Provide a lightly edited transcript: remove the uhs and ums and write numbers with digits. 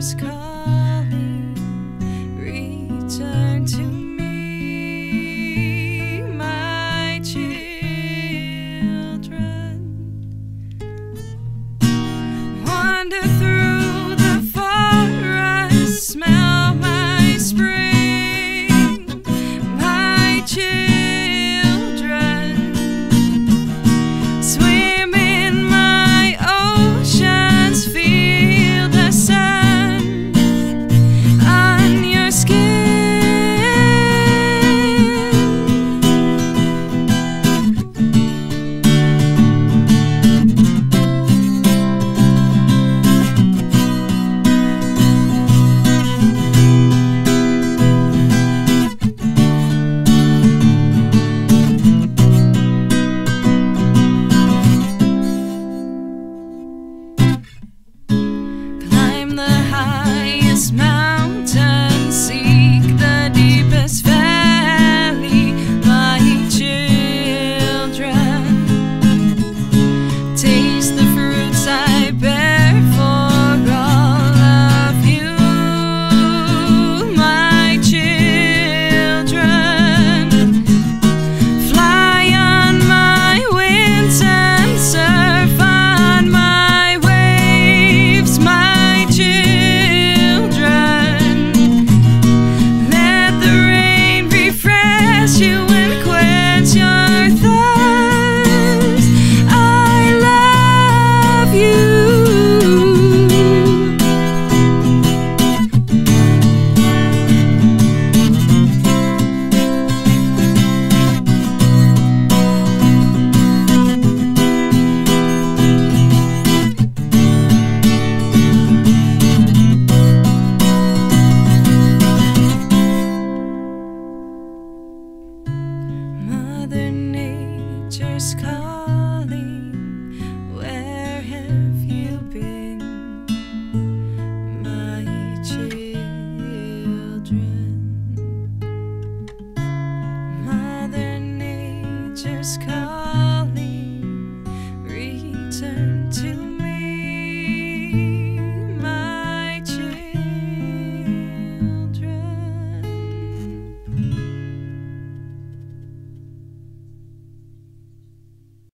nature's calling, return to me, my children. Wander through the forest, smell my spring, my children. Swim in my oceans, feel the sun on your skin. Climb the highest mountain, seek the deepest valley, my children. Taste the fruits I bear for all of you, my children. Fly on my winds and surf on my waves, my children. Let the rain refresh you and quench your thirst. I love you. Mother Nature's calling, where have you been, my children? Mother Nature's calling, return